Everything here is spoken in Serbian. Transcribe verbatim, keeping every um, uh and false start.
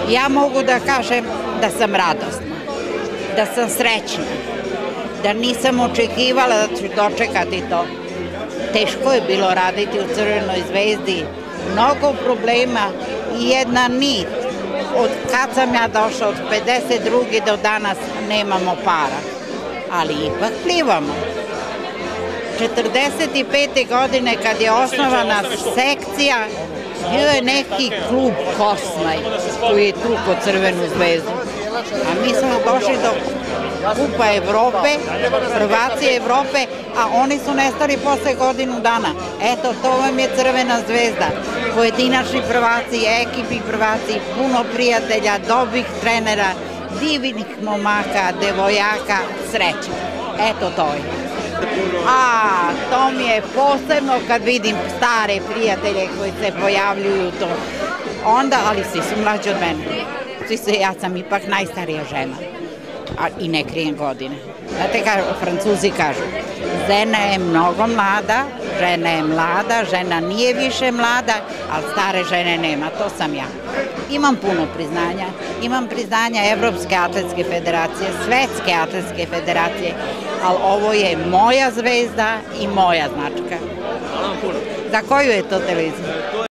Ja mogu da kažem da sam radosna, da sam srećna, da nisam očekivala da ću dočekati to. Teško je bilo raditi u Crvenoj zvezdi, mnogo problema i jedna nit. Od kad sam ja došla, od pedeset druge do danas nemamo para, ali ipak plivamo. četrdeset pete godine kad je osnovana sekcija, bio je neki klub Kosmaj koji je tukao Crvenu zvezdu. A mi smo došli do Kupa Evrope, prvaci Evrope, a oni su nestali posle godinu dana. Eto, to vam je Crvena zvezda. Pojedinačni prvaci, ekipi prvaci, puno prijatelja, dobrih trenera, divnih momaka, devojaka, sreće. Eto to je. A, to mi je posebno kad vidim stare prijatelje koji se pojavljuju to. Onda, ali svi su mlađi od mene. Svi se, ja sam ipak najstarija žena. A, i ne krijem godine. Znate, kažu, Francuzi kažu, žena je mnogo mlada, žena je mlada, žena nije više mlada, ali stare žene nema, to sam ja. Imam puno priznanja, imam priznanja Evropske atletske federacije, Svetske atletske federacije, ali ovo je moja zvezda i moja značka. Hvala vam puno. Za koju je to televizija?